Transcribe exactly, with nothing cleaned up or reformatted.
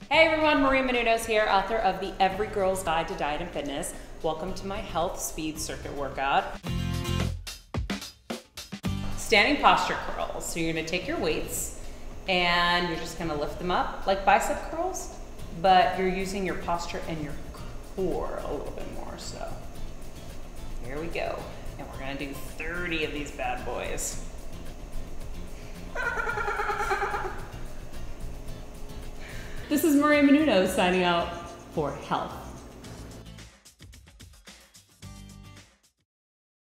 Hey everyone, Maria Menounos here, author of the EveryGirl's Guide to Diet and Fitness. Welcome to my health speed circuit workout. Standing posture curls. So you're gonna take your weights and you're just gonna lift them up like bicep curls, but you're using your posture and your core a little bit more, so. Here we go. And we're gonna do thirty of these bad boys. This is Maria Menounos signing out for health.